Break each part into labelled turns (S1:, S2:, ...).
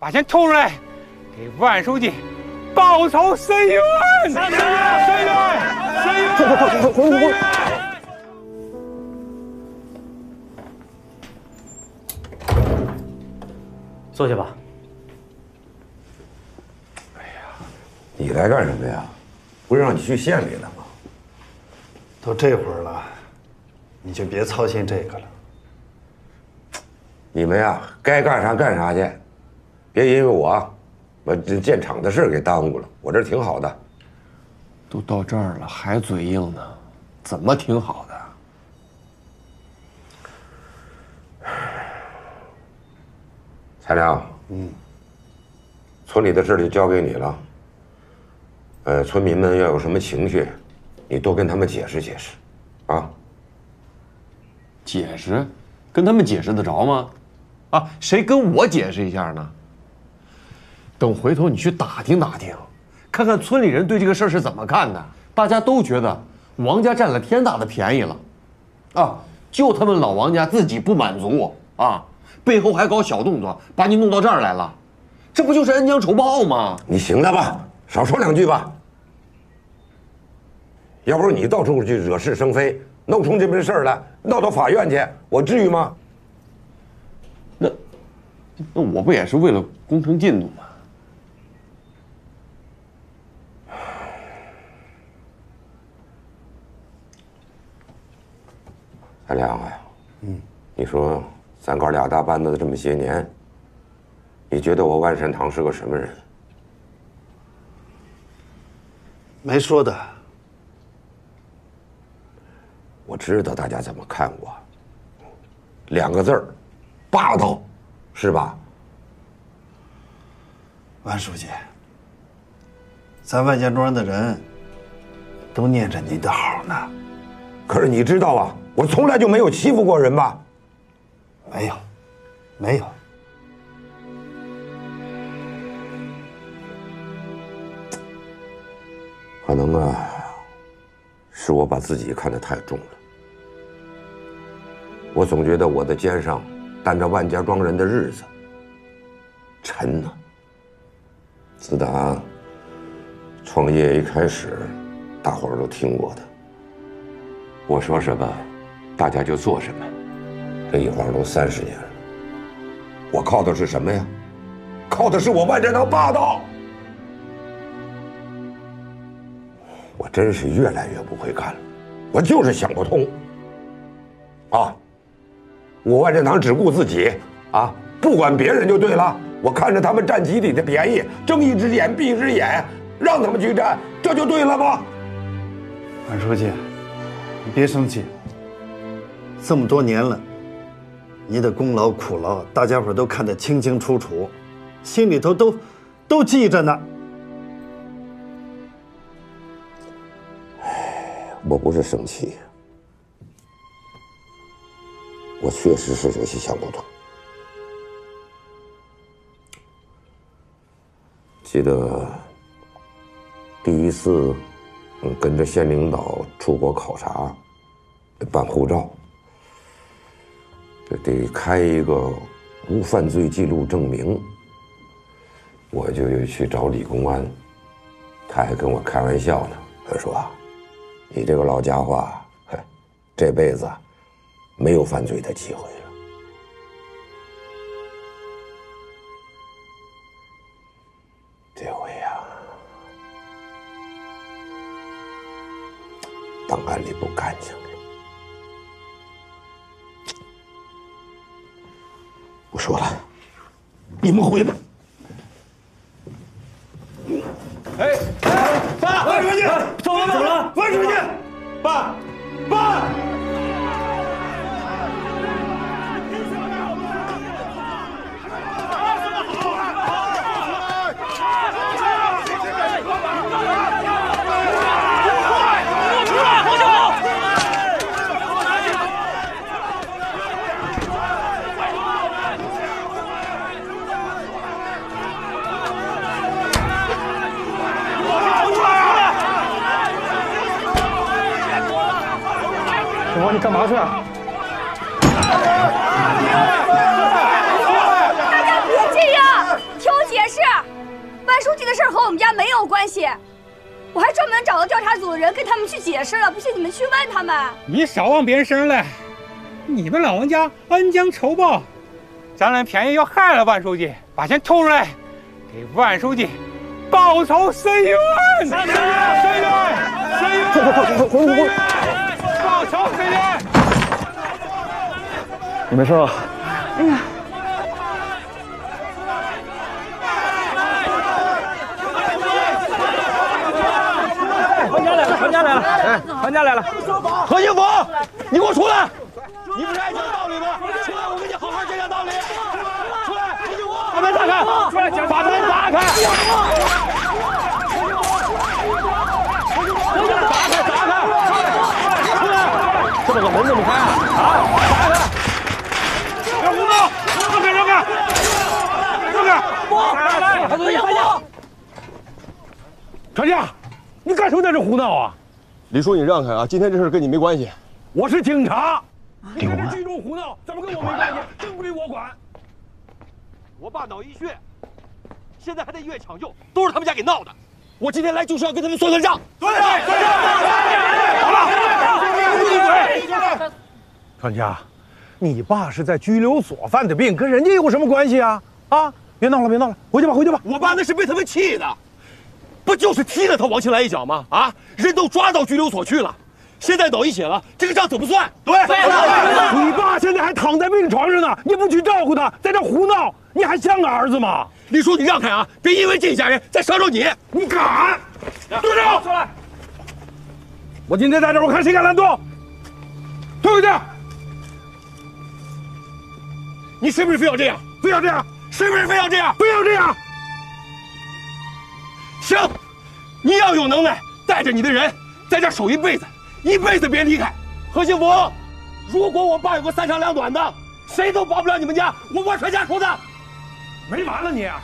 S1: 把钱吐出来，给万书记报仇伸冤！伸冤！伸冤！伸冤！伸冤！
S2: 坐下吧。
S3: 哎呀，你来干什么呀？不是让你去县里了吗？
S4: 都这会儿了，你就别操心这个了。
S3: 你们呀，该干啥干啥去，别因为我把这建厂的事给耽误了。我这挺好的。
S5: 都到这儿了还嘴硬呢，怎么挺好的？
S3: 才良，村里的事就交给你了。村民们要有什么情绪，你多跟他们解释解释，啊。
S5: 解释？跟他们解释得着吗？啊，谁跟我解释一下呢？等回头你去打听打听，看看村里人对这个事儿是怎么看的。大家都觉得王家占了天大的便宜了，啊，就他们老王家自己不满足啊，背后还搞小动作，把你弄到这儿来了，这不就是恩将仇报吗？
S3: 你行了吧，少说两句吧。要不是你到处去惹是生非，弄出这门事儿来，闹到法院去，我至于吗？
S5: 那我不也是为了工程进度吗？
S3: 才良啊，你说咱哥俩搭班子这么些年，你觉得我万善堂是个什么人？
S4: 没说的。
S3: 我知道大家怎么看我，两个字儿，霸道，是吧？
S4: 万书记，咱万家庄的人都念着你的好呢。
S3: 可是你知道啊，我从来就没有欺负过人吧？
S4: 没有，没有。
S3: 可能啊，是我把自己看得太重了。我总觉得我的肩上担着万家庄人的日子沉呐。自打创业一开始，大伙儿都听我的，我说什么，大家就做什么。这一晃都30年了，我靠的是什么呀？靠的是我万家堂霸道。我真是越来越不会干了，我就是想不通。啊，我万家堂只顾自己啊，不管别人就对了。我看着他们占集体的便宜，睁一只眼闭一只眼，让他们去占，这就对了吗？
S4: 万书记，你别生气。这么多年了，你的功劳苦劳，大家伙都看得清清楚楚，心里头都记着呢。
S3: 我不是生气，我确实是有些想不通。记得第一次，跟着县领导出国考察，办护照，得开一个无犯罪记录证明。我就去找李公安，他还跟我开玩笑呢，他说啊，你这个老家伙啊，这辈子没有犯罪的机会了。这回呀，档案里不干净了。不说了，你们回吧。
S1: 哎，爸，万书记，怎么了？万书记，爸，爸。
S6: 小王，你干嘛去啊？
S7: 大家别这样，调
S2: 书记的事儿和我们家没有关系。我还专门找了调查组的人跟他们去解释了，不信你们去问他们。
S1: 你少往别人身上赖，你们老王家恩将仇报，占了便宜又害了万书记，把钱偷出来，给万书记报仇伸冤！伸冤！伸冤！伸冤！
S6: 滚！
S1: 报仇伸冤！
S6: 你没事吧？
S7: 哎呀！
S6: 团家来了！哎，团家来了！何幸福，你给我出来！你不是爱讲道理吗？出来，我跟你好好讲讲道理。出来，何幸福，把门打开！出来，把门打开！打开！出来！这么个门怎么开啊？打开！
S1: 别胡闹！让开！让开！
S6: 来！何幸福，
S1: 传家，你干什么在这胡闹啊？
S8: 李叔，你让开啊！今天这事跟你没关系。
S1: 我是警察，
S6: 你
S1: 在这居中胡闹，怎么跟我没关系？真归我管。
S8: 我爸脑溢血，现在还在医院抢救，都是他们家给闹的。我今天来就是要跟他们算算账。
S1: 对，好了，闭嘴！
S9: 传家，你爸是在拘留所犯的病，跟人家有什么关系啊？啊，别闹了，别闹了，回去吧，回去吧。
S8: 我爸那是被他们气的，不就是踢了他王庆来一脚吗？啊，人都抓到拘留所去了，现在脑溢血了，这个账怎么算？对，
S9: 你爸现在还躺在病床上呢，你不去照顾他，在这胡闹，你还像个儿子吗？
S8: 李叔，你让开啊！别因为这家人再伤着你。
S9: 你敢！队长，出来！我今天在这儿，我看谁敢拦住！退回去！
S8: 你是不是非要这样？
S9: 非要这样？
S8: 是不是非要这样？
S9: 非要这样！
S8: 行，你要有能耐，带着你的人在这儿守一辈子，一辈子别离开。何幸福，如果我爸有个三长两短的，谁都保不了你们家，我玩传家口的。
S9: 没完了你！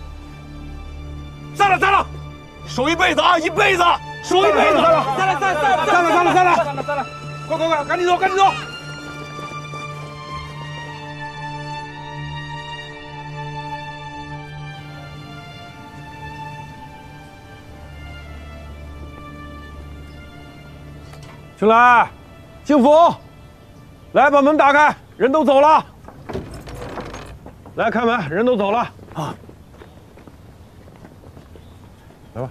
S8: 散了，守一辈子啊，一辈子，守一辈子。
S9: 散了！快，赶紧走！进来，幸福，来把门打开，人都走了。来开门，人都走了啊！来吧。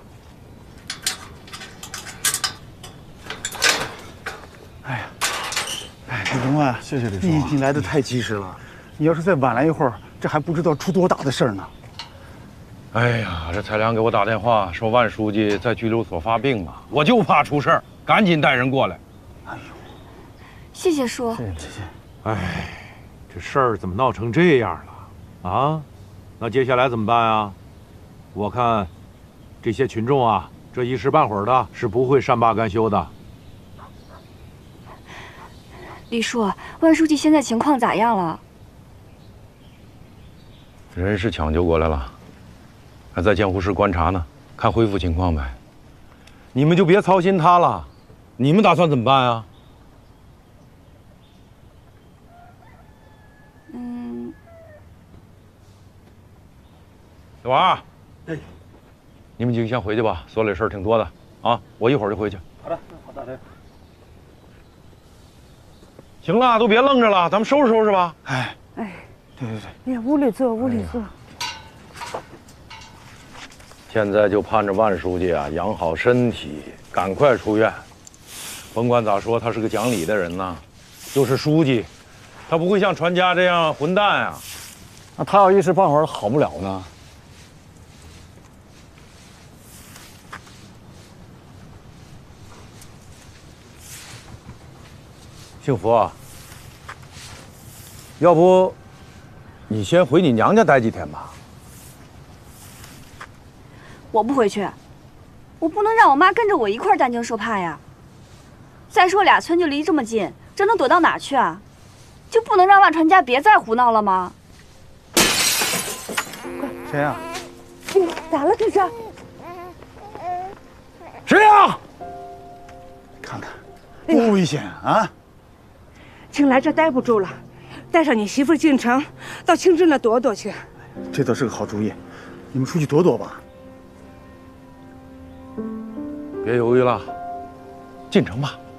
S10: 李忠啊，
S6: 谢谢李叔，
S10: 你来的太及时了。你要是再晚来一会儿，这还不知道出多大的事儿呢。
S9: 哎呀，这蔡良给我打电话说万书记在拘留所发病了，我就怕出事儿，赶紧带人过来。
S10: 哎呦，
S2: 谢谢叔。
S10: 谢谢。
S9: 哎，这事儿怎么闹成这样了？啊，那接下来怎么办啊？我看这些群众啊，这一时半会儿的是不会善罢甘休的。
S2: 李叔，万书记现在情况咋样了？
S9: 人是抢救过来了，还在监护室观察呢，看恢复情况呗。你们就别操心他了，你们打算怎么办啊？小王，哎，你们几个先回去吧，所里事儿挺多的啊，我一会儿就回去。
S6: 好的。
S9: 行了，都别愣着了，咱们收拾收拾吧。
S10: 哎，对。
S7: 哎呀，屋里坐。
S9: 现在就盼着万书记啊养好身体，赶快出院。甭管咋说，他是个讲理的人呐，就是书记，他不会像传家这样混蛋啊。
S6: 那他要一时半会儿好不了呢？
S9: 幸福啊，要不你先回你娘家待几天吧？
S2: 我不回去，我不能让我妈跟着我一块儿担惊受怕呀。再说俩村就离这么近，这能躲到哪儿去啊？就不能让万传家别再胡闹了吗？
S10: 谁呀？
S7: 咋了这是？
S9: 谁呀？
S10: 看看，多危险啊！
S7: 青来这待不住了，带上你媳妇进城，到清镇那躲躲去。
S10: 这倒是个好主意，你们出去躲躲吧。
S9: 别犹豫了，进城吧。